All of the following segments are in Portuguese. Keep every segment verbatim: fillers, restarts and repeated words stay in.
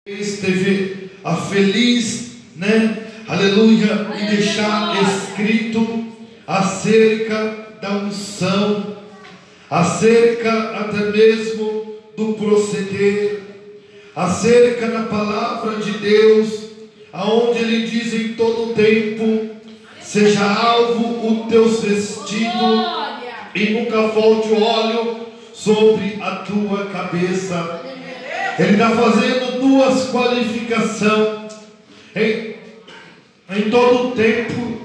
Esteve a feliz, né? Aleluia, em deixar escrito acerca da unção, acerca até mesmo do proceder, acerca da palavra de Deus, aonde ele diz em todo o tempo: seja alvo o teu vestido e nunca falte o óleo sobre a tua cabeça. Ele está fazendo duas qualificações em, em todo o tempo.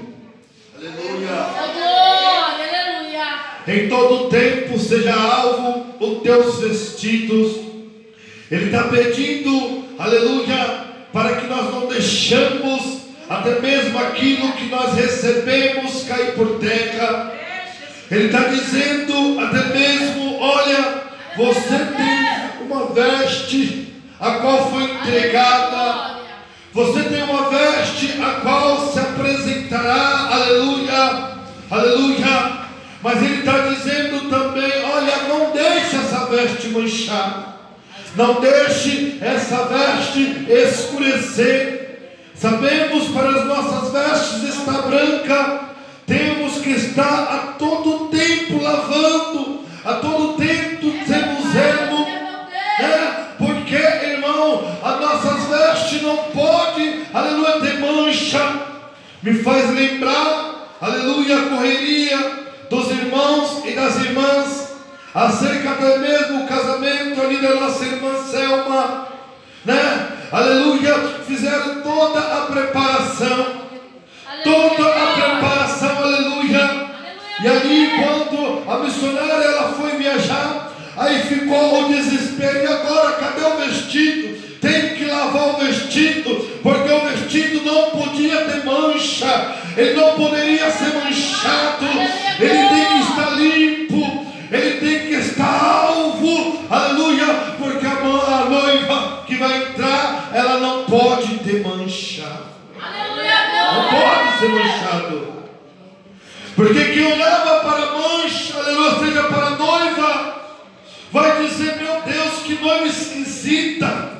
Aleluia. Em todo o tempo seja alvo os teus vestidos. Ele está pedindo, aleluia, para que nós não deixemos até mesmo aquilo que nós recebemos cair por terra. Ele está dizendo até mesmo: olha, você tem uma veste a qual foi entregada, você tem uma veste a qual se apresentará, aleluia, aleluia. Mas ele está dizendo também: olha, não deixe essa veste manchar, não deixe essa veste escurecer. Sabemos, para as nossas vestes estar branca, temos que estar a todo tempo lavando, a todo tempo sendo zelo, né? Porque, irmão, as nossas vestes não podem, aleluia, ter mancha. Me faz lembrar, aleluia, a correria dos irmãos e das irmãs, acerca até mesmo o casamento ali da nossa irmã Selma, né? Aleluia, fizeram toda a preparação, toda a preparação, aleluia. E ali, quando a missionária ela foi viajar, aí ficou o desespero: e agora cadê o vestido? Tem que lavar o vestido, porque o vestido não podia ter mancha, ele não poderia ser manchado, ele tem que estar limpo, ele tem que estar alvo, aleluia, porque a noiva que vai entrar, ela não pode ter mancha, não pode ser manchado. Porque quem olhava para a mancha, aleluia, seja para a noiva, vai dizer: meu Deus, que noiva esquisita,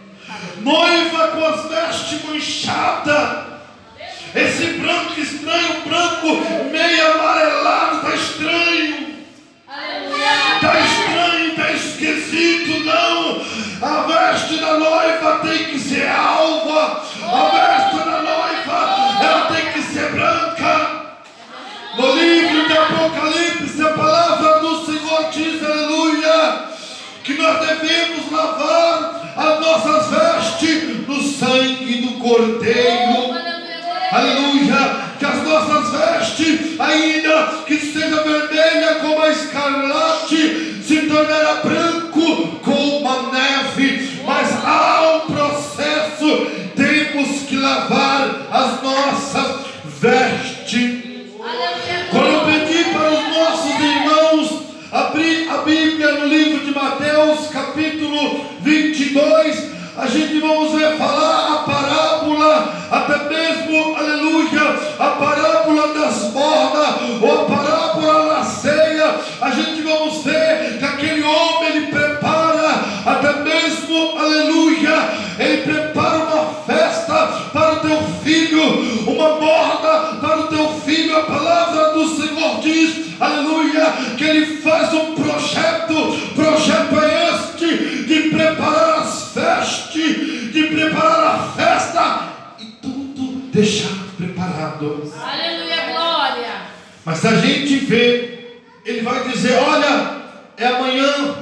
noiva com as vestes manchadas, esse branco estranho, branco meio amarelado, está estranho, está estranho, está esquisito. Não, a veste da noiva tem que ser alva, a veste da noiva, ela tem que ser branca. No livro de Apocalipse, a palavra do Senhor diz, aleluia, que nós devemos lavar as nossas vestes no sangue do Cordeiro, aleluia, que as nossas vestes, ainda que seja vermelha como a escarlate, se tornará branco como a neve. Mas há um processo, temos que lavar as nossas vestes. Quando eu pedi para os nossos irmãos abrir a Bíblia no livro de Mateus, capítulo vinte e dois, a gente vamos ver falar a parábola, até mesmo, aleluia, a parábola das bordas, ou a parábola da ceia. A gente vamos ver que aquele homem, ele prepara, até mesmo, aleluia, ele prepara uma festa para o teu filho, uma borda para o teu filho. A palavra do Senhor diz, aleluia, que ele faz um projeto, projeto é este, de preparar as vestes, de preparar a festa e tudo deixar preparado. Aleluia, glória. Mas se a gente vê, ele vai dizer: olha, é amanhã,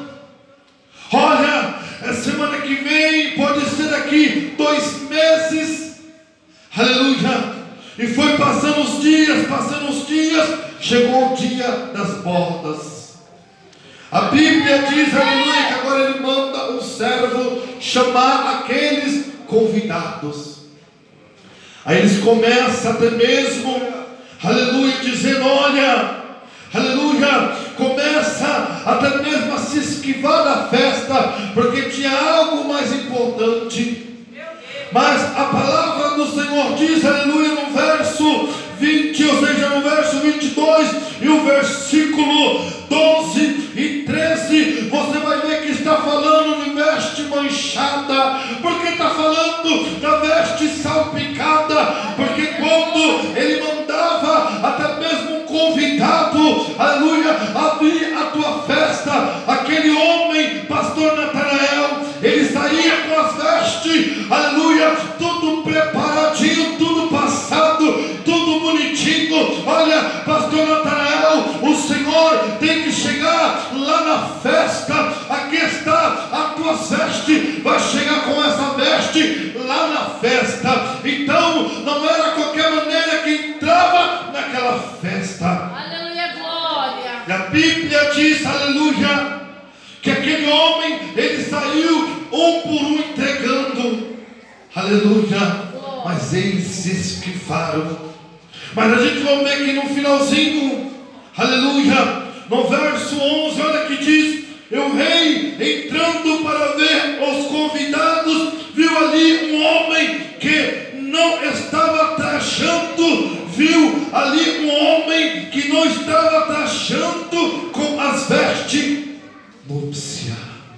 olha, é semana que vem, pode ser daqui dois meses, aleluia. E foi passando os dias, passando os dias, chegou o dia das bordas. A Bíblia diz, aleluia, que agora ele manda um servo chamar aqueles convidados. Aí eles começam até mesmo, aleluia, dizendo: olha, aleluia, começa até mesmo a se esquivar da festa, porque tinha algo mais importante. Mas a palavra do Senhor diz, aleluia, no verso vinte, ou seja, no verso vinte e dois e o versículo doze e treze, você vai ver que está falando de veste manchada, porque está falando da veste salpicada, porque quando ele mandava até mesmo um convidado, aleluia, a vir à tua festa, aquele homem, pastor Natanael, ele saía com as vestes, aleluia, tudo preparadinho, tudo passado, tudo bonitinho. Olha, pastor Natanael, o Senhor tem que chegar lá na festa. Aqui está a tua veste, vai chegar com essa veste lá na festa. Então não era qualquer maneira que entrava naquela festa. Aleluia, glória. E a Bíblia diz, aleluia, que aquele homem, ele saiu um por um entregando, aleluia, mas eles se esquivaram. Mas a gente vai ver que no finalzinho, aleluia, no verso onze, olha que diz: e o rei, entrando para ver os convidados, viu ali um homem que não estava trajando, viu ali um homem que não estava trajando com as vestes núpcias.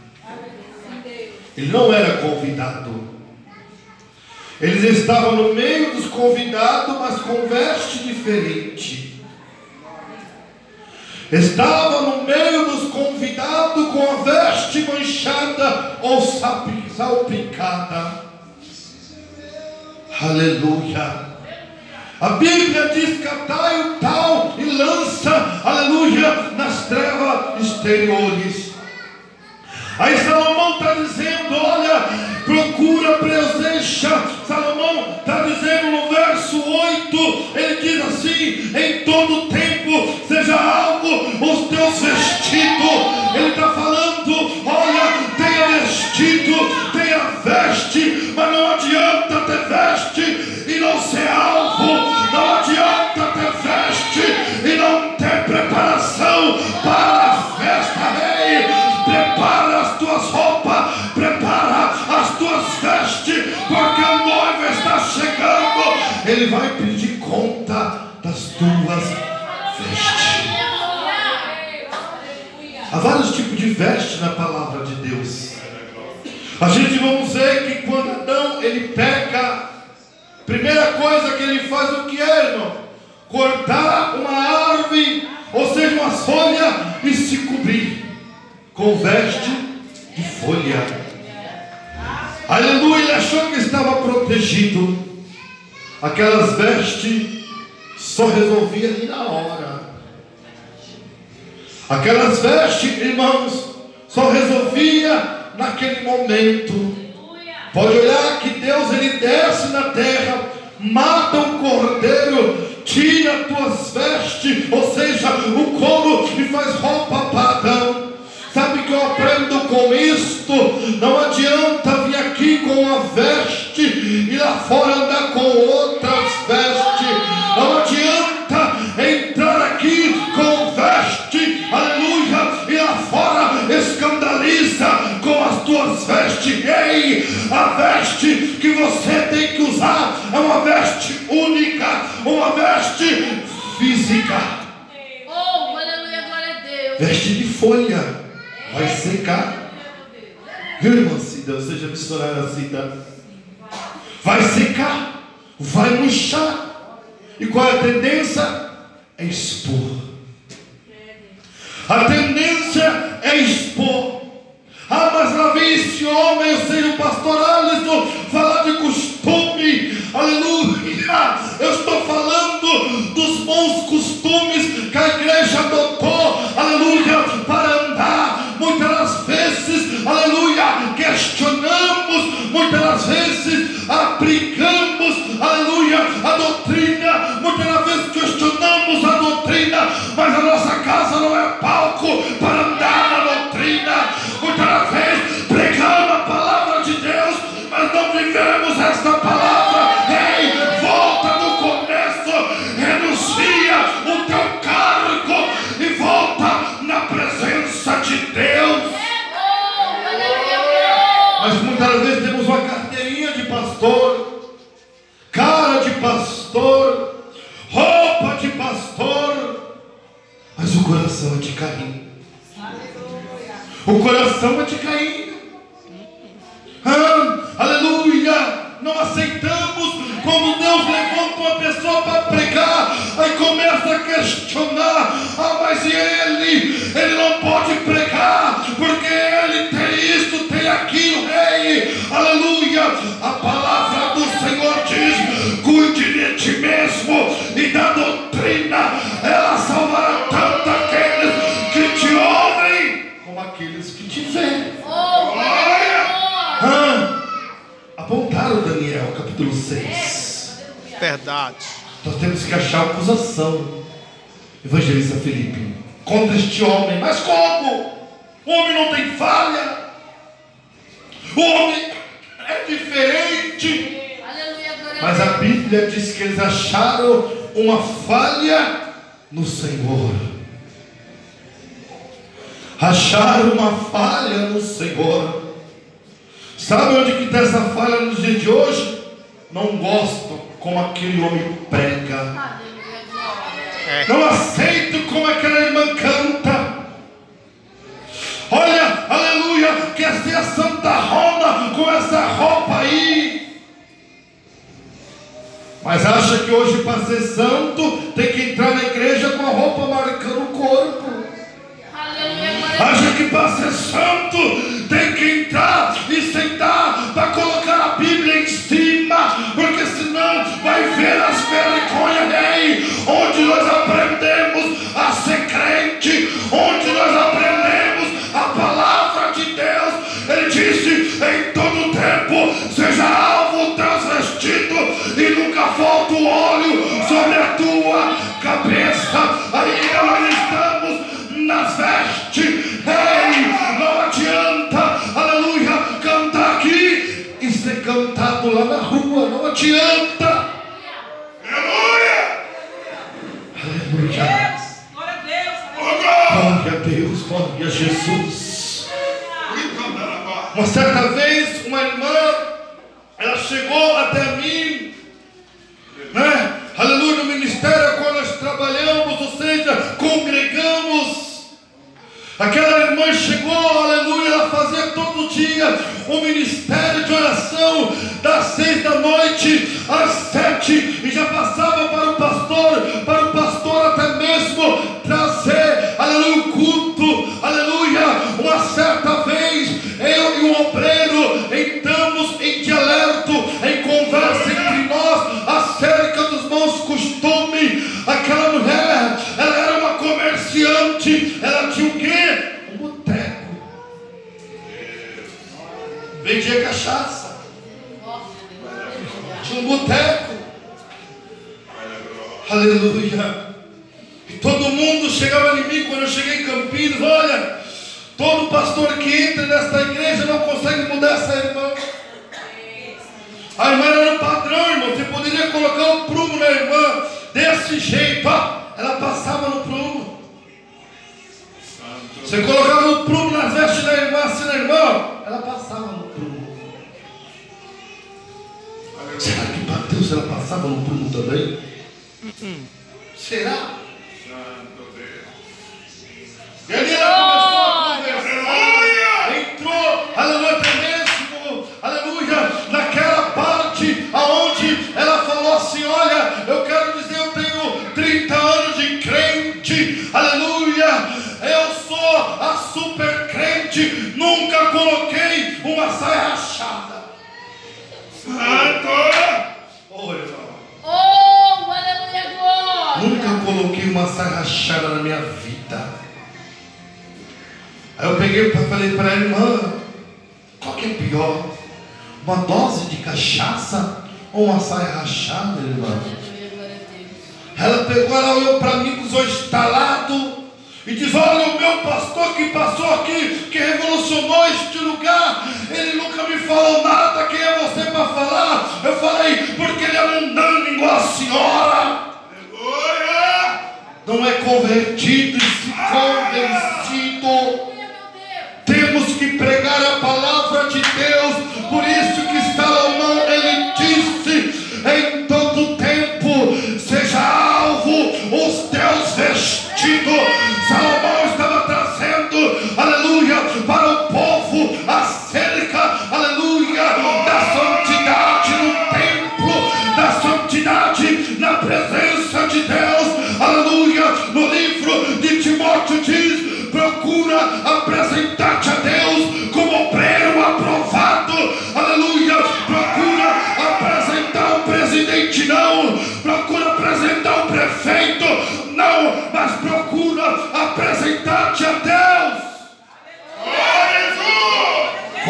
Ele não era convidado. Eles estavam no meio dos convidados, mas com veste diferente. Estava no meio dos convidados com a veste manchada ou salpicada. Aleluia. A Bíblia diz: catai o tal e lança, aleluia, nas trevas exteriores. Aí Salomão está dizendo, olha, procura presença. Salomão está dizendo no verso oito, ele diz assim: em todo tempo seja alvo os teus vestidos. Ele está falando, olha, tenha vestido, tenha veste, mas não adianta ter veste e não ser alvo. Não adianta ter veste e não ter preparação para a festa. Rei, prepara as tuas roupas, prepara as tuas vestes, porque a noiva está chegando. Ele vai pedir conta das tuas vestes. Há vários tipos de veste na palavra de Deus. A gente vamos ver que quando Adão ele peca, primeira coisa que ele faz, o que é, irmão? Cortar uma árvore, ou seja, uma folha, e se cobrir com veste de folha. Aleluia. Ele achou que estava protegido. Aquelas vestes só resolvia ali na hora. Aquelas vestes, irmãos, só resolvia naquele momento. Pode olhar que Deus ele desce na terra, mata um cordeiro, tira tuas vestes, ou seja, o couro, e faz roupa para Adão. Sabe que eu aprendo com isto? Não adianta vir aqui com a veste e lá fora andar com outras vestes. Não adianta entrar aqui com veste, aleluia, e lá fora escandaliza com as tuas vestes. Ei, a veste que você tem que usar é uma veste única, uma veste física. Oh, aleluia, glória a Deus. Veste de folha. Vai secar. Viu, irmã Cida? Você já misturou a Cida? Vai secar. Vai murchar. E qual é a tendência? É expor. A tendência é expor. Ah, mas lá vem esse homem, eu sei, o pastor Alisson, falar de costume. Aleluia. Eu estou falando dos bons costumes que a igreja adotou. Aleluia. Para andar. Muitas das vezes, aleluia, questionamos, muitas das vezes aplicamos, aleluia, a doutrina, muitas das vezes questionamos a doutrina, mas a nossa casa não é palco para andar na doutrina. Muitas das vezes pregamos a palavra de Deus, mas não vivemos esta palavra. Ei, volta no começo, renuncia o teu cargo e volta na presença de Deus. Mas muitas vezes temos uma carteirinha de pastor, cara de pastor, roupa de pastor, mas o coração é de Caim. O coração é de Caim. Ah, aleluia. aleluia, não aceitamos. Quando Deus levanta uma pessoa para pregar, aí começa a questionar: ah, mas e ele? Ele não pode pregar, porque ele tem isso, tem aquilo. Ei, aleluia, a palavra do Senhor diz: cuide de ti mesmo e da doutrina, ela salvará tanto aqueles que te ouvem como aqueles que te veem. Oh, ah, apontaram Daniel capítulo seis. Verdade. Nós temos que achar acusação, evangelista Felipe, contra este homem. Mas como? O homem não tem falha, o homem é diferente. Mas a Bíblia diz que eles acharam uma falha no Senhor. Acharam uma falha no Senhor. Sabe onde que está essa falha nos dias de hoje? Não gostam como aquele homem prega. É. Não aceito como aquela irmã canta. Olha, aleluia, quer ser a Santa Rona com essa roupa aí. Mas acha que hoje para ser santo tem que entrar na igreja com a roupa marcando o corpo. Acha que para ser santo tem que entrar e sentar para colocar a Bíblia em cima, porque senão vai ver as vergonhas aí, onde nós aprendemos a ser crente, onde nós aprendemos a palavra de Deus. Ele disse: em todo tempo seja alvo o teu vestido e nunca falta o óleo sobre a tua cabeça. Aí nós estamos nas vestes. Ei, não adianta, aleluia, cantar aqui e ser cantado lá na rua. Não adianta. Aleluia. Aleluia. Glória a Deus. Glória a Deus, glória a Jesus. Uma certa vez, uma irmã, ela chegou até mim, né? Aleluia, no ministério quando nós trabalhamos, ou seja, congregamos. Aquela irmã chegou, aleluia, ela fazia todo dia um ministério de oração das seis da noite às sete, e já passava para o pastor, para o pastor até mesmo trazer, aleluia, o culto, aleluia. Uma certa vez, eu e o obreiro entramos em dialeto, em conversa entre nós acerca dos bons costumes. Aquela mulher, ela era uma comerciante, ela tinha o quê? Um boteco. Vendia cachaça. Tinha um boteco. Aleluia. E todo mundo chegava em mim quando eu cheguei em Campinas: olha, todo pastor que entra nesta igreja não consegue mudar essa irmã. A irmã era um padrão, irmão. Você poderia colocar um prumo na irmã desse jeito, ó. Ela passava no prumo. Você colocava o prumo nas vestes da irmã, assim, na irmã, ela passava no prumo. Será que para Deus ela passava no prumo também? Será? E ali ela começou a conversar. Entrou, aleluia, até mesmo, aleluia, naquela parte aonde ela falou assim: olha, eu quero dizer, eu tenho trinta anos de crente, aleluia, eu sou a super crente, nunca coloquei uma saia rachada. Santo! Oh, irmão. Oh, aleluia, glória. Nunca coloquei uma saia rachada na minha vida. Aí eu peguei e falei para a irmã: qual que é pior? Uma dose de cachaça ou uma saia rachada, irmã? Ela pegou, ela olhou para mim com os olhos estalados e diz: olha, o meu pastor que passou aqui, que revolucionou este lugar, ele nunca me falou nada. Quem é você para falar? Eu falei: porque ele é mundano igual a senhora. Não é convertido e se convencido. Temos que pregar a palavra de Deus. Por isso que Salomão, ele disse: em todo tempo seja alvo os teus vestidos. Salomão estava trazendo, aleluia, para o povo acerca, aleluia, da santidade.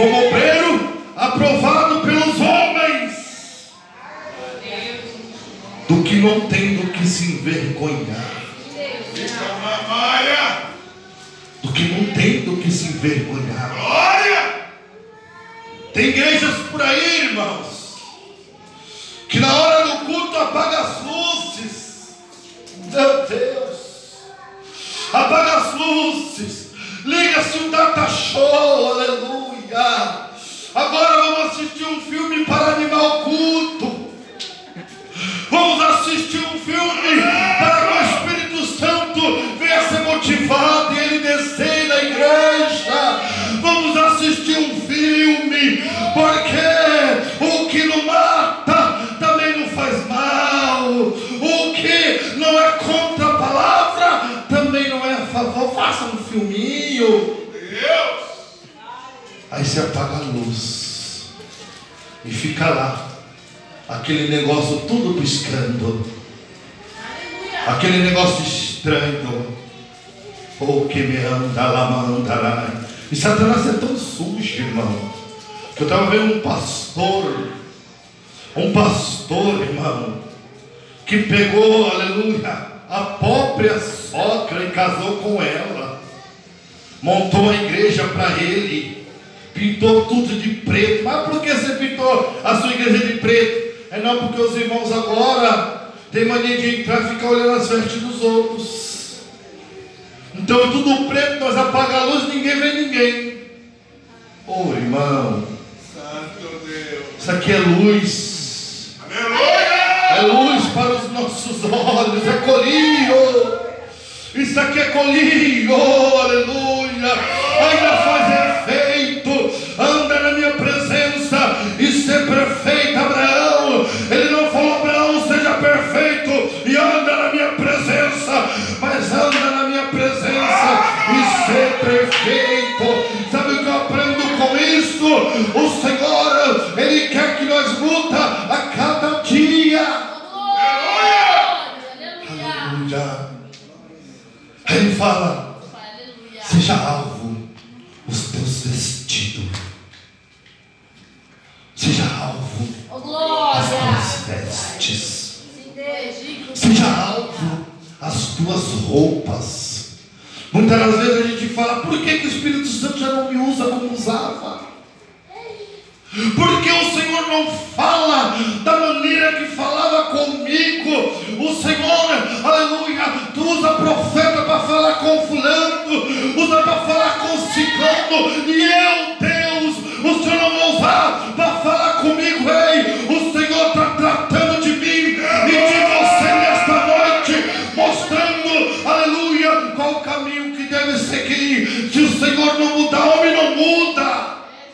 como obreiro aprovado pelos homens, do que não tem do que se envergonhar. Do que não tem do que se envergonhar. Glória! Tem igrejas por aí, irmãos, que na hora do culto apaga as luzes. Meu Deus, apaga as luzes, liga-se um data show, aleluia. Agora vamos assistir um filme para animar o culto. Vamos assistir um filme para que o Espírito Santo venha ser motivado e ele descer na igreja. Vamos assistir um filme, porque o que não mata também não faz mal. O que não é contra a palavra também não é a favor. Faça um filminho. Deus. Aí você apaga a luz e fica lá, aquele negócio tudo piscando, aquele negócio estranho. Oh, que me anda lá, manda lá. E Satanás é tão sujo, irmão, que eu estava vendo um pastor, um pastor, irmão, que pegou, aleluia, a própria sogra e casou com ela, montou a igreja para ele, pintou tudo de preto. Mas por que você pintou a sua igreja de preto? É não, porque os irmãos agora têm mania de entrar e ficar olhando as vestes dos outros. Então é tudo preto, nós apagamos a luz, ninguém vê ninguém. Oh, irmão, Santo Deus, isso aqui é luz. Aleluia! É luz para os nossos olhos, é colírio. Isso aqui é colírio, oh, aleluia. Ainda faz efeito, anda na minha presença e ser perfeito. Abraão, ele não falou: Abraão, seja perfeito e anda na minha presença, mas anda na minha presença e ser perfeito. Sabe o que eu aprendo com isso? O Senhor, ele quer que nós luta a cada dia. Aleluia. Ele fala: seja alvo os teus vestidos, seja alvo as tuas vestes, seja alvo as tuas roupas. Muitas das vezes a gente fala: por que, que o Espírito Santo já não me usa como usava? Porque o Senhor não fala da maneira que falava comigo. O Senhor, aleluia, tu usa profeta para falar com fulano, usa para falar com ciclano, e eu, Deus, o Senhor não vai usar para falar comigo. Ei, o Senhor está tratando de mim e de você nesta noite, mostrando, aleluia, qual o caminho que deve seguir. Se o Senhor não mudar, o homem não muda.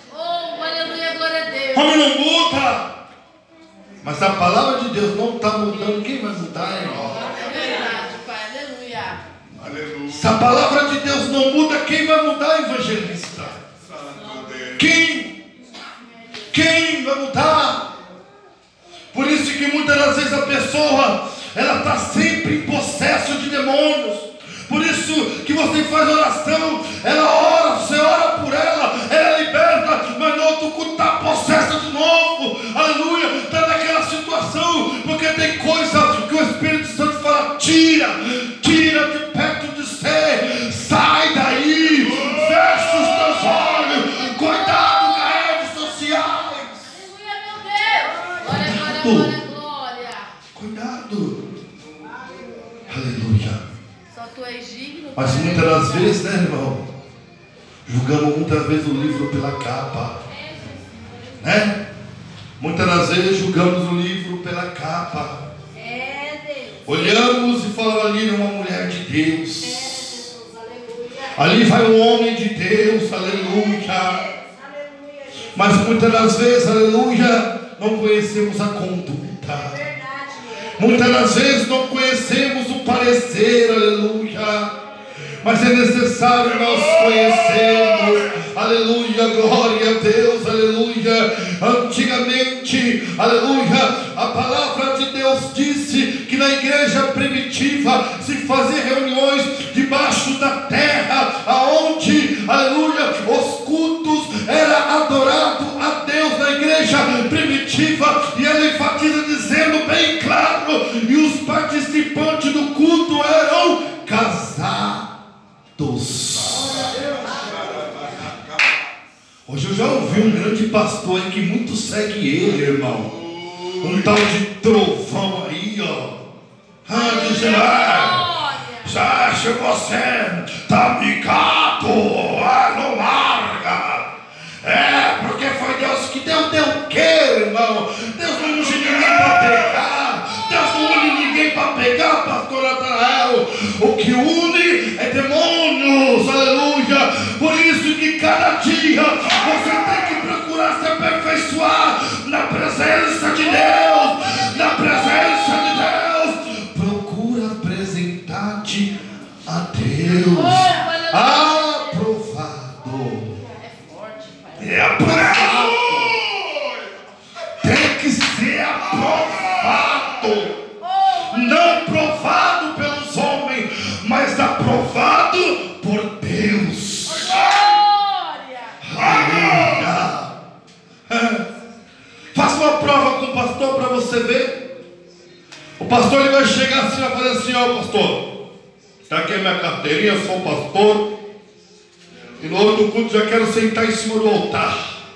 Homem não muda. Mas a palavra de Deus não está mudando. Quem vai mudar, irmão? É verdade, Pai. Aleluia. Aleluia. Se a palavra de Deus não muda, quem vai mudar, evangelista? Quem? Quem vai mudar? Por isso que muitas das vezes a pessoa, ela está sempre em possesso de demônios. Por isso que você faz oração, ela ora, você ora por ela, ela é liberta, mas no outro culto está possessa de novo. Aleluia, está naquela situação, porque tem coisa que o Espírito Santo fala: tira, tira de perto de você, sai daí, fecha os teus olhos, cuidado com as redes sociais. Aleluia, meu Deus. Glória, glória, glória, glória. Cuidado. Aleluia. Tu és digno. Mas muitas das vezes, né, irmão, julgamos muitas vezes o livro pela capa, né? Muitas das vezes julgamos o livro pela capa. Olhamos e falamos: ali é uma mulher de Deus, ali vai um homem de Deus, aleluia. Mas muitas das vezes, aleluia, não conhecemos a conduta. Muitas das vezes não conhecemos o parecer, aleluia. Mas é necessário nós conhecermos, aleluia, glória a Deus, aleluia. Antigamente, aleluia, a palavra de Deus disse que na igreja primitiva se fazia reuniões debaixo da terra, aonde, aleluia, os cultos era adorar coletiva, e ela enfatiza dizendo bem claro, e os participantes do culto eram casados. Hoje eu já ouvi um grande pastor aí que muito segue ele, irmão. Um tal de trovão aí, ó. Ah, dizendo, ah, já chegou você, tá ligado, ah, não larga. É, porque foi Deus que deu, deu o quê, irmão? Deus não usa ninguém para pegar. Deus não une ninguém para pegar, pastor Natanael. O que une é demônios, aleluia. Por isso que cada dia você tem que procurar se aperfeiçoar na presença de Deus, na presença de Deus. Procura apresentar-te a Deus. Aprovado. É aprovado. Tem que ser aprovado. Não provado pelos homens, mas aprovado por Deus. Aleluia. Faça uma prova com o pastor para você ver. O pastor ele vai chegar assim e vai fazer assim: ó, pastor, está aqui a minha carteirinha, eu sou pastor, e no outro culto já quero sentar em cima do altar.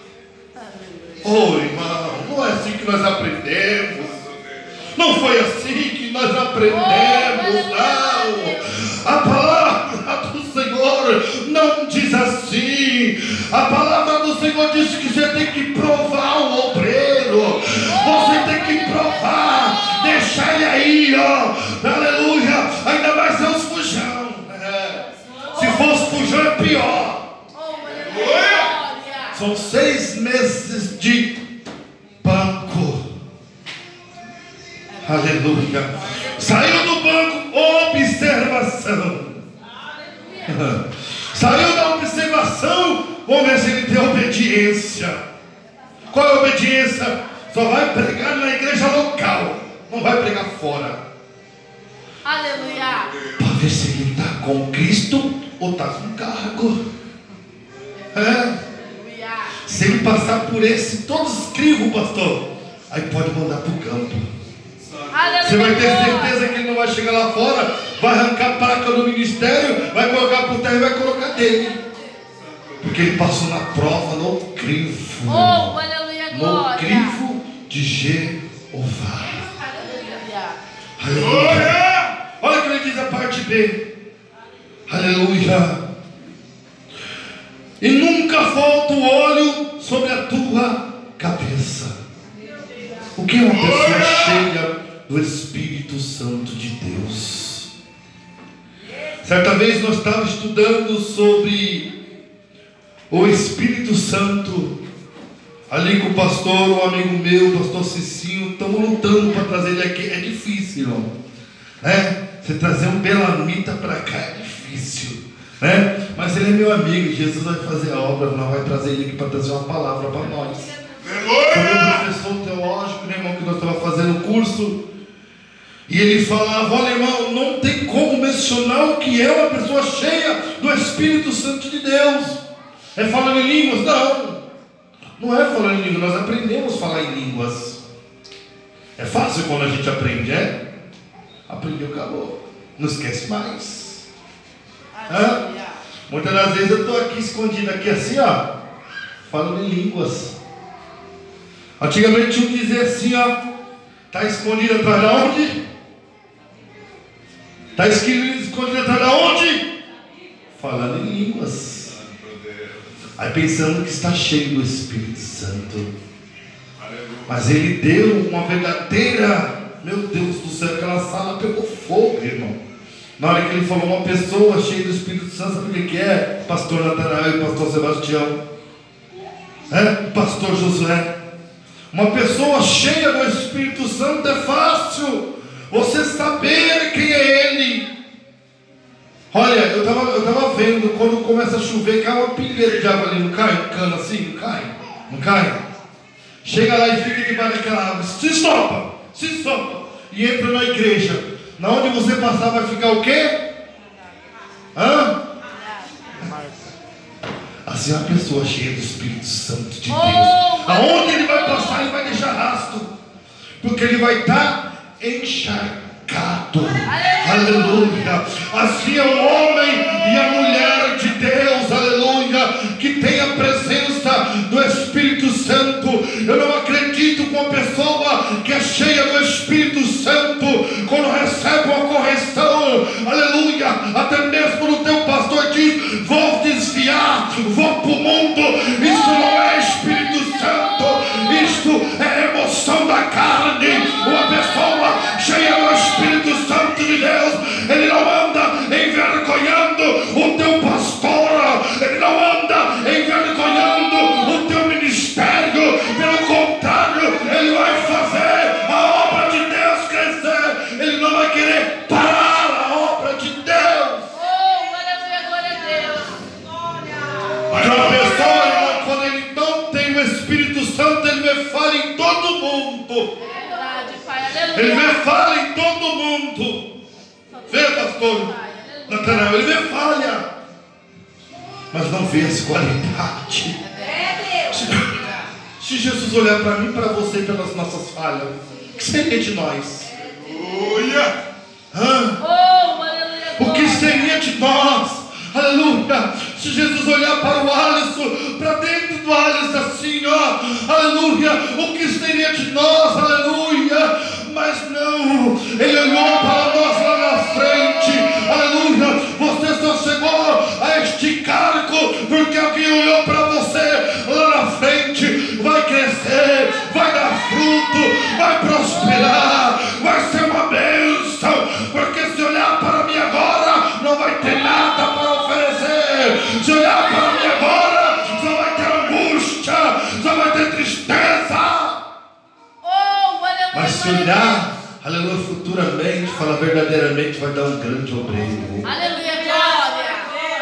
Ô irmão, não é assim que nós aprendemos. Não foi assim que nós aprendemos, não. A palavra do Senhor não diz assim. A palavra do Senhor diz que você tem que provar o obreiro. Você tem que provar, deixar ele aí, ó. Aleluia. Ainda vai ser os fujão. É. Se fosse fujão é pior. São seis meses de banco. Aleluia. Saiu do banco, observação. Saiu da observação, vamos ver se ele tem obediência. Qual é a obediência? Só vai pregar na igreja local, não vai pregar fora. Aleluia. Para ver se ele está com Cristo ou está com cargo. É. Se ele passar por esse, todos escrevam, pastor, aí pode mandar para o campo. Você vai ter certeza que ele não vai chegar lá fora, vai arrancar a placa do ministério, vai colocar por terra e vai colocar dele. Porque ele passou na prova no crivo. Oh, aleluia, no crivo de Jeová. Aleluia. Aleluia. Olha o que ele diz a parte B. Aleluia. E nunca falta o óleo sobre a tua cabeça. O que é uma pessoa cheia do Espírito Santo de Deus? Certa vez nós estávamos estudando sobre o Espírito Santo ali com o pastor, um amigo meu, o pastor Cicinho. Estamos lutando para trazer ele aqui. É difícil, irmão, né? Você trazer um belamita para cá é difícil, né? Mas ele é meu amigo. Jesus vai fazer a obra, não vai trazer ele aqui para trazer uma palavra para nós. Foi meu professor teológico, né, irmão, que nós estávamos fazendo o curso, e ele falava: olha, irmão, não tem como mencionar o que é uma pessoa cheia do Espírito Santo de Deus. É falando em línguas? Não, não é falando em línguas. Nós aprendemos a falar em línguas. É fácil quando a gente aprende, é? Aprendeu, acabou, não esquece mais. Hã? Muitas das vezes eu estou aqui escondido aqui assim, ó, falando em línguas. Antigamente tinha que dizer assim, ó, está escondido atrás de onde? Está escondido atrás de onde? Falando em línguas. Aí pensando que está cheio do Espírito Santo. Mas ele deu uma verdadeira, meu Deus do céu, aquela sala pegou fogo, irmão. Na hora que ele falou uma pessoa cheia do Espírito Santo, sabe o que é? Pastor Natanael e pastor Sebastião, é? O pastor Josué. Uma pessoa cheia do Espírito Santo é fácil você saber quem é ele. Olha, eu estava eu tava vendo, quando começa a chover, cai uma pilheira de água ali, não cai? Um cano assim, não cai? Não cai? Chega lá e fica debaixo daquela água, se estopa, se estopa, e entra na igreja. Na onde você passar vai ficar o quê? Hã? A Assim, uma pessoa cheia do Espírito Santo de Deus, Oh, aonde ele vai passar, ele vai deixar rastro, porque ele vai estar encharcado. Aleluia. Assim é o homem e a mulher de Deus, aleluia, que tem a presença do Espírito Santo. Eu não acredito com a pessoa que é cheia do Espírito Santo, quando recebe uma correção, aleluia, até mesmo no teu pastor diz: vou desviar, vou para o mundo. Isso não é Espírito Santo, isto é emoção da carne. Uma pessoa cheia do Espírito Santo de Deus, ele não anda envergonhando o teu pastor, ele não anda envergonhando o teu ministério. Pelo contrário, ele vai fazer a obra de Deus crescer. Ele não vai querer parar a obra de Deus. Oh, aleluia, glória a Deus. Mas uma pessoa, irmão, quando ele não tem o Espírito Santo, ele me fala em todo mundo. Verdade, Pai, Ele aleluia. me fala em todo mundo. Vê, pastor Natanael, ele vê falha, mas não vê as qualidades. Se, se Jesus olhar para mim, para você e pelas nossas falhas, o que seria de nós? Aleluia! Oh, aleluia, O que glória. seria de nós? Aleluia! Se Jesus olhar para o Alisson, para dentro do Alisson assim, ó, aleluia, o que seria de nós? Aleluia! Mas não, ele olhou para nós lá na frente, aleluia. Você só chegou a este cargo porque alguém olhou para você lá na frente. Vai crescer, vai dar fruto, vai prosperar, vai ser uma bênção, porque se olhar para mim agora, não vai ter nada para oferecer. Se olhar para mim agora, só vai ter angústia, só vai ter tristeza. Oh, aleluia, Mas se glória a olhar, aleluia, futuramente, fala verdadeiramente, vai dar um grande obreiro. Deus. Aleluia, glória.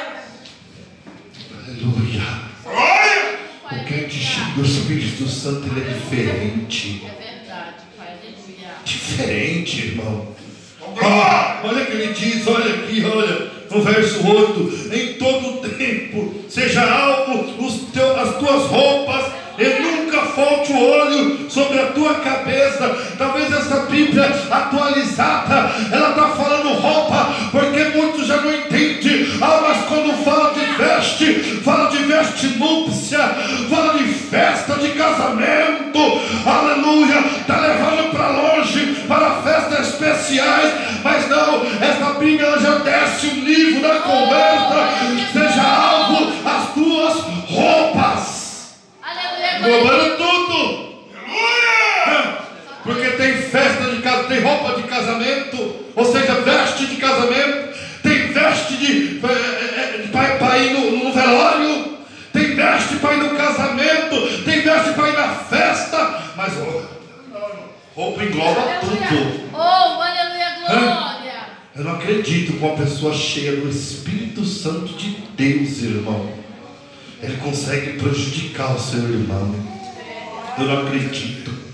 Aleluia. O crente cheio do Espírito Santo, ele é diferente. É verdade, Pai, aleluia. Diferente, irmão. Ah, olha o que ele diz, olha aqui, olha, no verso oito: em todo tempo seja alvo os teu, as tuas roupas, e nunca falte o olho sobre a tua cabeça. Talvez essa Bíblia atualizada, ela está falando roupa, porque muitos já não entendem. Ah, mas quando fala de veste, fala de veste núpcia, fala de festa de casamento, aleluia, está levando para longe, para festas especiais. Mas não, essa Bíblia ela já desce o nível da conversa. Seja alvo as tuas roupas, Aleluia, glória a englobando tudo. Aleluia! Porque tem festa de casamento, tem roupa de casamento, ou seja, veste de casamento, tem veste de, para ir no, no velório, tem veste para ir no casamento, tem veste para ir na festa, mas oh, roupa engloba tudo. Oh, aleluia, glória. Eu não acredito com uma pessoa cheia do Espírito Santo de Deus, irmão, ele consegue prejudicar o seu irmão. Eu não acredito.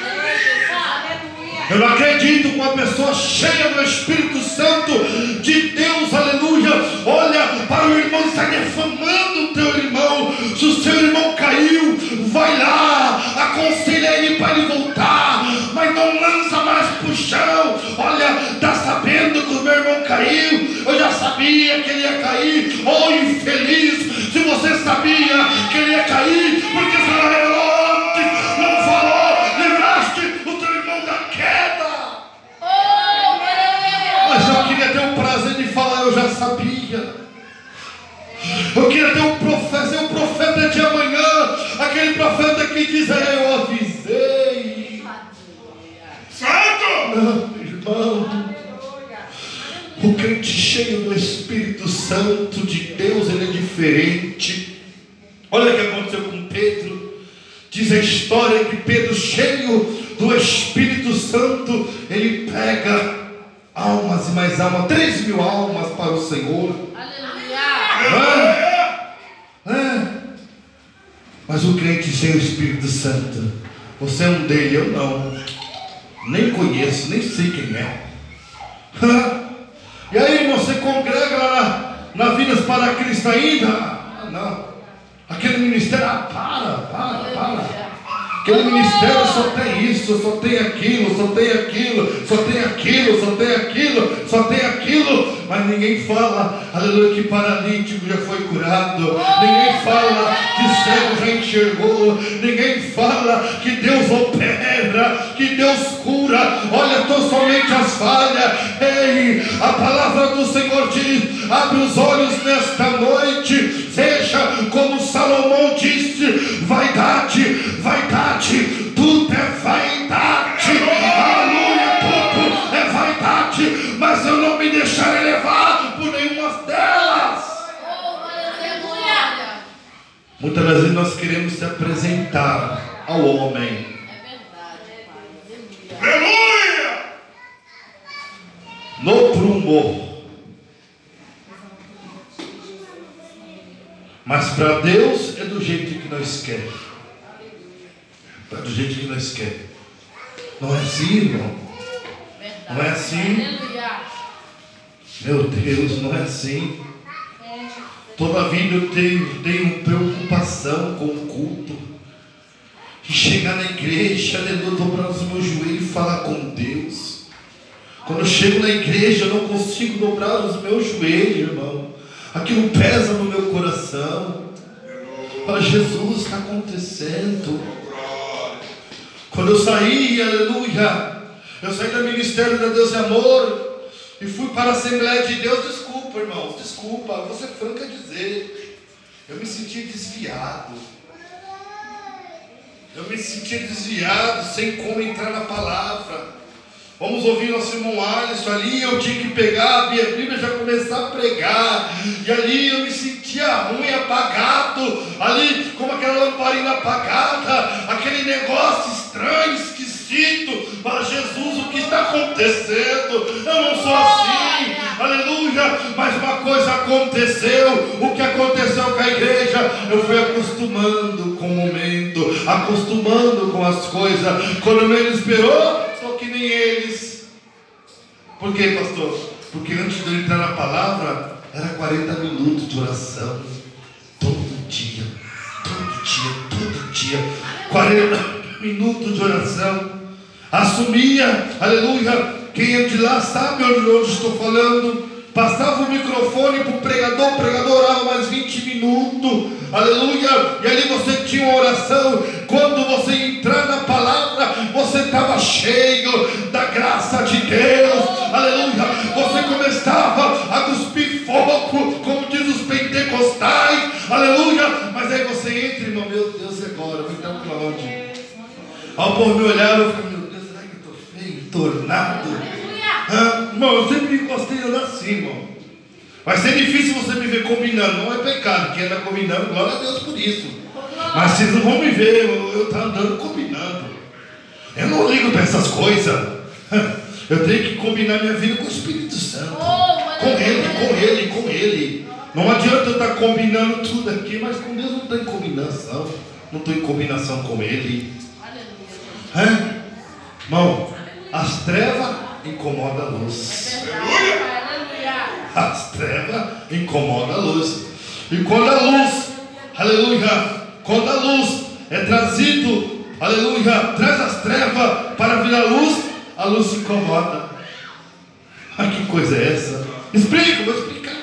Eu não acredito com uma pessoa cheia do Espírito Santo de Deus, aleluia. Olha para o irmão e está defamando o teu irmão. Se o seu irmão caiu, vai lá, aconselha ele para ele voltar, mas não lança mais para o chão. Olha, está sabendo que o meu irmão caiu, eu já sabia que ele ia cair. Oh, infeliz, se você sabia que ele ia cair, porque você não relou antes, não falou, livraste o teu irmão da queda. Oh, aleluia, Mas eu queria ter o prazer de falar, eu já sabia. Eu queria ter um profeta, ser um profeta de amanhã, aquele profeta que diz: eu avisei. Santo! Não, irmão. O crente cheio do Espírito Santo de Deus, ele é diferente. Olha o que aconteceu com Pedro. Diz a história que Pedro, cheio do Espírito Santo, ele pega almas e mais almas, três mil almas para o Senhor. aleluia. É, é. Mas o crente cheio do Espírito Santo, você é um dele, eu não. Nem conheço, nem sei quem é. E aí, você congrega lá na, na Vidas para Cristo ainda? Ah, não. Aquele ministério, ah, para, para, para. Aquele ministério só tem isso, só tem aquilo, só tem aquilo, só tem aquilo, só tem aquilo, só tem aquilo. Mas ninguém fala, aleluia, que paralítico já foi curado. Ninguém fala que cego já enxergou. Ninguém fala que Deus opera, que Deus cura. Olha, tão somente as falhas. Ei, a palavra do Senhor diz: abre os olhos nesta noite. Seja como Salomão disse: vaidade, vaidade, tudo é vaidade. Aleluia, tudo é vaidade. Mas eu não me deixarei levar por nenhuma delas. Muitas vezes nós queremos se apresentar ao homem. Aleluia! No prumo. Mas para Deus é do jeito que nós queremos. É do jeito que nós queremos. Não é assim, irmão? Não é assim? Meu Deus, não é assim. Toda a vida eu tenho, tenho preocupação com o culto. E chegar na igreja, aleluia, dobrar os meus joelhos e falar com Deus. Quando eu chego na igreja, eu não consigo dobrar os meus joelhos, irmão. Aquilo pesa no meu coração. Para Jesus, está acontecendo. Quando eu saí, aleluia, eu saí do ministério da Deus e Amor e fui para a Assembleia de Deus. Desculpa, irmãos, desculpa, vou ser franca a dizer, eu me senti desviado. Eu me senti desviado, sem como entrar na palavra. Vamos ouvir nosso irmão Alisson ali. Eu tinha que pegar a minha Bíblia e já começar a pregar. E ali eu me sentia ruim, apagado. Ali, como aquela lamparina apagada. Aquele negócio estranho, esquisito. Para Jesus, o que está acontecendo? Eu não sou assim. Aleluia. Mas uma coisa aconteceu. O que aconteceu com a igreja? Eu fui acostumando com o momento, acostumando com as coisas. Quando menos esperou, sou que nem eles. Por quê, pastor? Porque antes de eu entrar na palavra, era quarenta minutos de oração. Todo dia, todo dia, todo dia. quarenta minutos de oração. Assumia, aleluia. Quem é de lá sabe onde eu estou falando. Passava o microfone para o pregador, o pregador orava mais vinte minutos, aleluia, e ali você tinha uma oração. Quando você entrar na palavra, você estava cheio da graça de Deus, aleluia. Você começava a cuspir fogo, como diz os pentecostais, aleluia. Mas aí você entra, irmão, meu Deus, e agora? Eu vou entrar para onde? Ao povo me olhar, eu fico, meu Deus, será que eu estou feio, tornado? Ah, irmão, eu sempre me encostei assim, irmão. Vai ser difícil você me ver combinando. Não é pecado, quem anda combinando, glória a Deus por isso. Mas vocês não vão me ver, eu estou andando combinando. Eu não ligo para essas coisas. Eu tenho que combinar minha vida com o Espírito Santo. Com Ele, com Ele, com Ele. Não adianta eu estar combinando tudo aqui, mas com Deus não estou em combinação. Não estou em combinação com Ele. Hã? Irmão, as trevas incomoda a luz. Aleluia. As trevas incomodam a luz. E quando a luz, aleluia, quando a luz é trazido, aleluia, traz as trevas para vir a luz, a luz se incomoda. Ah, que coisa é essa? Explica, vou explicar.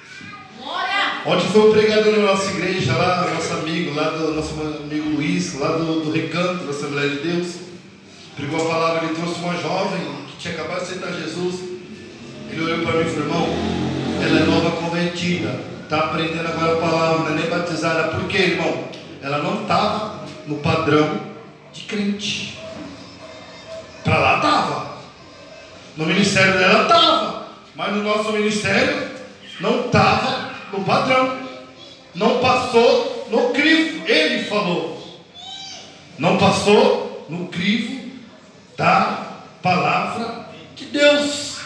Ontem foi um pregador na nossa igreja, lá, nosso amigo, lá do nosso amigo Luiz, lá do, do Recanto, da Assembleia de Deus. Pregou a palavra, ele trouxe uma jovem que tinha acabado de aceitar Jesus. Ele olhou para mim e falou: irmão, ela é nova convertida, está aprendendo agora a palavra, não é nem batizada. Por quê, irmão? Ela não estava no padrão de crente. Para lá estava. No ministério dela estava. Mas no nosso ministério não estava no padrão. Não passou no crivo. Ele falou. Não passou no crivo da palavra de Deus.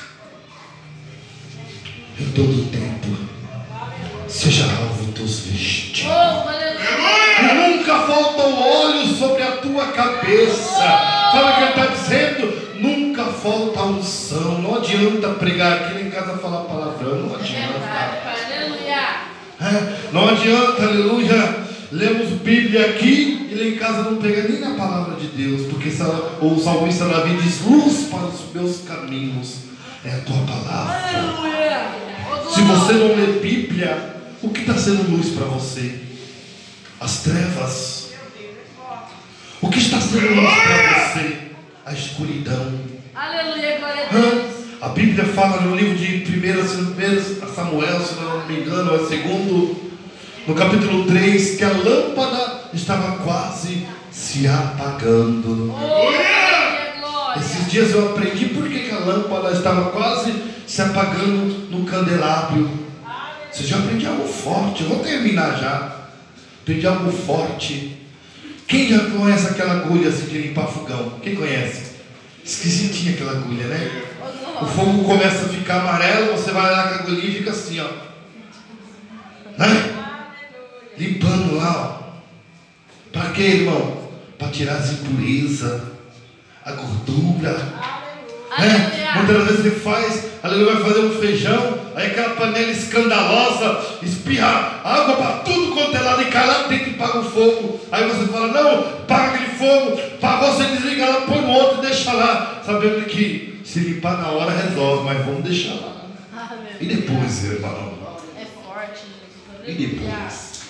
Em todo tempo seja alvo teus vestes, e nunca faltam óleo sobre a tua cabeça. Sabe o que ele está dizendo? Nunca falta unção. Não adianta pregar aqui nem em casa falar palavrão. Não adianta. É, não adianta, aleluia. lemos Bíblia aqui e lá em casa não pega nem na palavra de Deus, porque o salmista Davi diz: luz para os meus caminhos é a tua palavra. Aleluia. Se você não lê Bíblia, o que está sendo luz para você? As trevas. O que está sendo luz para você? A escuridão. Aleluia, glória a Deus. A Bíblia fala no livro de primeiro Samuel, se não me engano, é segundo, no capítulo três, que a lâmpada estava quase se apagando. Oh, glória, glória. Esses dias eu aprendi por que que a lâmpada estava quase se apagando no candelabro. Você já aprendi algo forte, eu vou terminar já. Aprendi algo forte. Quem já conhece aquela agulha assim de limpar fogão? Quem conhece? Esquisitinha aquela agulha, né? O fogo começa a ficar amarelo, você vai lá com a agulhinha e fica assim, ó. Né? Limpando lá, ó. Para quê, irmão? Para tirar as impurezas, a gordura. Né? Muitas vezes ele faz, aleluia, vai fazer um feijão, aí aquela panela escandalosa, espirra água para tudo quanto é lado, e cai lá dentro e paga o fogo. Aí você fala: não, paga aquele fogo, pagou, você desliga lá, põe no outro e deixa lá, sabendo que se limpar na hora resolve, mas vamos deixar lá. Ah, e depois, irmão? É forte, Jesus. E depois?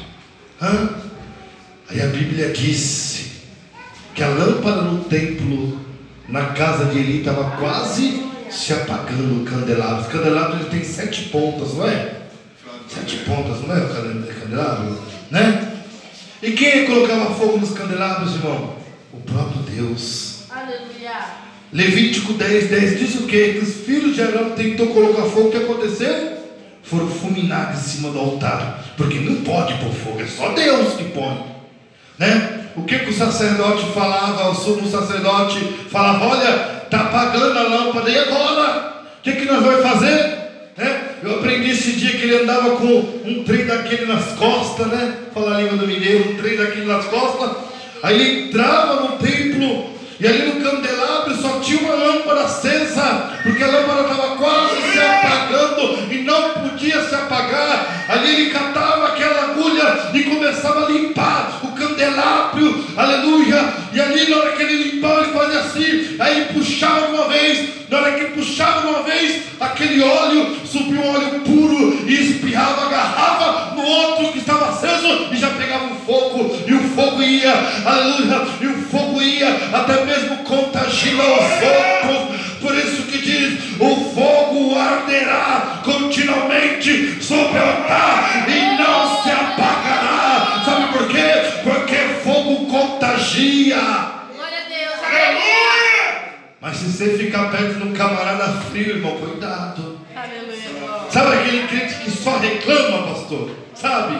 Hã? Aí a Bíblia disse que a lâmpada no templo, na casa de Eli, estava quase se apagando o candelabro. O candelabro ele tem sete pontas, não é? Sete pontas, não é o candelabro? Né? E quem colocava fogo nos candelabros, irmão? O próprio Deus. Aleluia. Levítico dez, dez diz o quê? Que os filhos de Arão tentou colocar fogo, o que aconteceu? Foram fulminados em cima do altar, porque não pode pôr fogo, é só Deus que põe, né? O que que o sacerdote falava, o sumo sacerdote falava: olha, está apagando a lâmpada, e agora? O que que nós vamos fazer? Né? Eu aprendi esse dia que ele andava com um trem daquele nas costas, né? Falar a língua do mineiro, um trem daquele nas costas. Aí ele entrava no templo, e ali no candelabro só tinha uma lâmpada acesa, porque a lâmpada estava quase se apagando e não podia se apagar. Ali ele catava aquela agulha e começava a limpar o candelabro, aleluia. E ali na hora que ele limpava, ele fazia assim, aí ele puxava uma vez. Na hora que ele puxava uma vez, aquele óleo subia um óleo puro e espirrava, agarrava no outro que estava aceso e já pegava um fogo, e o fogo ia, aleluia, e o fogo ia até mesmo contagiando aos outros. Por isso que diz: o fogo arderá continuamente sobre o altar e não se apagará. Sabe por quê? Porque fogo contagia. Glória a Deus. Aleluia. Mas se você ficar perto de um camarada frio, irmão, cuidado. Aleluia. Sabe aquele crente que só reclama, pastor? Sabe?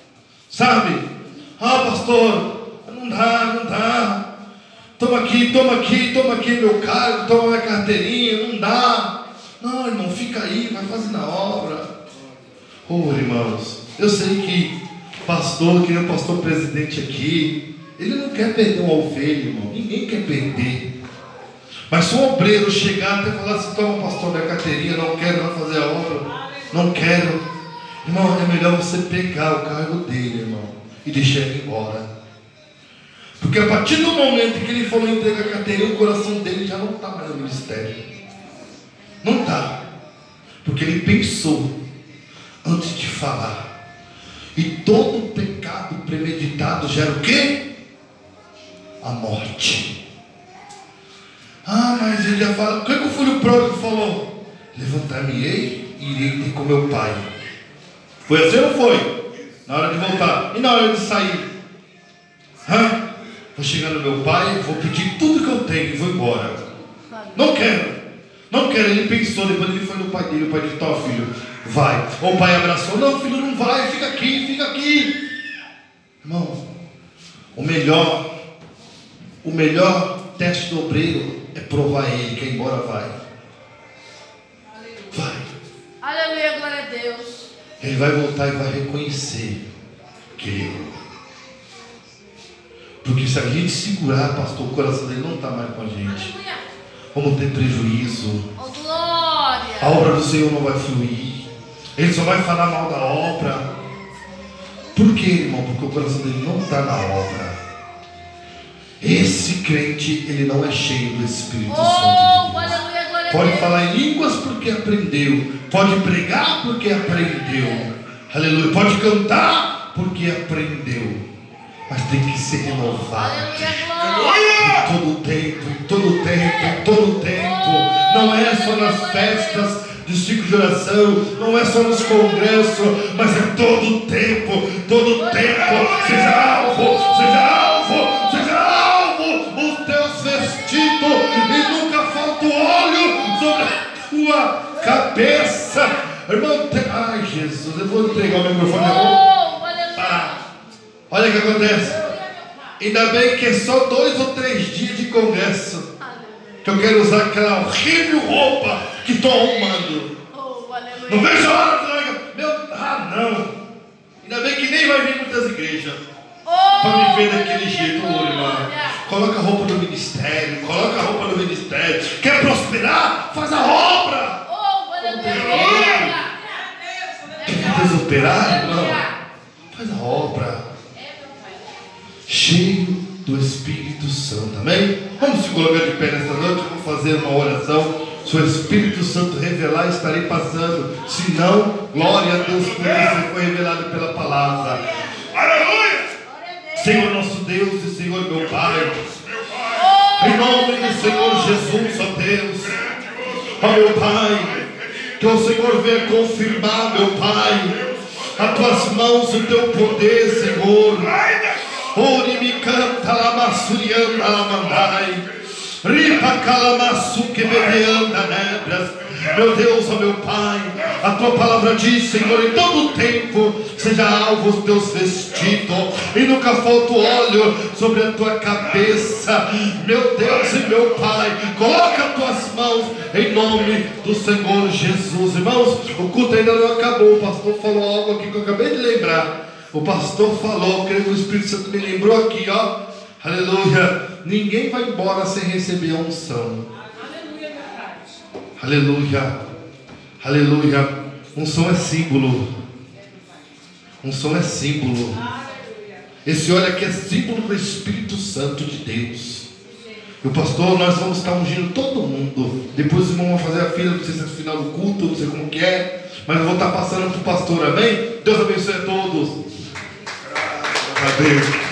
Sabe? Ah, pastor, não dá, não dá. Toma aqui, toma aqui, toma aqui meu cargo, toma minha carteirinha, não dá. Não, irmão, fica aí, vai fazendo a obra. Oh, irmãos, eu sei que pastor, que nem o pastor presidente aqui, ele não quer perder uma ovelha, irmão. Ninguém quer perder. Mas se um obreiro chegar até falar assim: toma, pastor, minha carteirinha, não quero não fazer a obra, não quero. Irmão, é melhor você pegar o cargo dele, irmão, e deixar ele embora. Porque a partir do momento que ele falou entrega a carteirinha, o coração dele já não está mais no ministério. Não está. Porque ele pensou antes de falar. E todo pecado premeditado gera o quê? A morte. Ah, mas ele já fala. O que, é que o filho pródigo falou? Levantar-me-ei e irei ter com meu pai. Foi assim ou não foi? Na hora de voltar. E na hora de sair? Hã? Vou chegar no meu pai, vou pedir tudo que eu tenho e vou embora. Não quero. Não quero. Ele pensou, depois ele foi no pai dele. O pai disse: ó, filho, vai. Ou o pai abraçou: não, filho, não vai, fica aqui, fica aqui. Irmão, o melhor, o melhor teste do obreiro é provar ele, que embora vai. Vai. Aleluia, glória a Deus. Ele vai voltar e vai reconhecer que ele errou. Porque se a gente segurar, pastor, o coração dele não está mais com a gente. Aleluia. Vamos ter prejuízo. Oh, glória. A obra do Senhor não vai fluir. Ele só vai falar mal da obra. Por quê, irmão? Porque o coração dele não está na obra. Esse crente, ele não é cheio do Espírito Santo de Deus. Aleluia, glória a Pode Deus. falar em línguas porque aprendeu. Pode pregar porque aprendeu. Aleluia. Pode cantar porque aprendeu. Mas tem que ser renovado. Aleluia, Em todo tempo, em todo tempo, em todo tempo. Não é só nas festas de ciclo de oração, não é só nos congressos, mas é todo tempo, todo tempo. Seja alvo, seja alvo, seja alvo os teus vestidos e nunca falta o óleo sobre a tua cabeça. Irmão, te... ai Jesus, eu vou entregar o microfone. Oh, aleluia. Ah, olha o que acontece. Ainda bem que é só dois ou três dias de congresso, que eu quero usar aquela horrível roupa que estou arrumando. Oh, aleluia. Não vejo a hora de... Meu... Ah, não. Ainda bem que nem vai vir muitas igrejas Oh, para me ver daquele aleluia, jeito, ô, irmão. glória. Coloca a roupa do ministério, coloca a roupa do ministério. Quer prosperar? Faz a obra. Oh, aleluia, glória. Quer desoperar, irmão? Faz a obra. Cheio do Espírito Santo, amém? Vamos se colocar de pé nesta noite. Vamos fazer uma oração. Se o Espírito Santo revelar, estarei passando. Se não, glória a Deus, por você foi revelado pela palavra. Aleluia! Senhor nosso Deus e Senhor meu Pai, em nome do Senhor Jesus, ó Deus, ó meu Pai, que o Senhor venha confirmar, meu Pai, as tuas mãos, o teu poder, Senhor. Ori me canta la massurianda la mandai, ripa calamassu que bedeanda nebras. Meu Deus, ó meu Pai, a tua palavra diz, Senhor, em todo tempo seja alvo os teus vestidos e nunca falta óleo sobre a tua cabeça. Meu Deus e meu Pai, coloca as tuas mãos em nome do Senhor Jesus. Irmãos, o culto ainda não acabou. O pastor falou algo aqui que eu acabei de lembrar. O pastor falou, creio que o Espírito Santo me lembrou aqui, ó. Aleluia. Ninguém vai embora sem receber a unção. Aleluia. Aleluia. Unção é símbolo. Unção é símbolo. Esse óleo aqui é símbolo do Espírito Santo de Deus. E o pastor, nós vamos estar ungindo todo mundo. Depois os irmãos vão fazer a fila, não sei se é no final do culto, não sei como que é, mas eu vou estar passando para o pastor, amém? Deus abençoe a todos. Graças a Deus.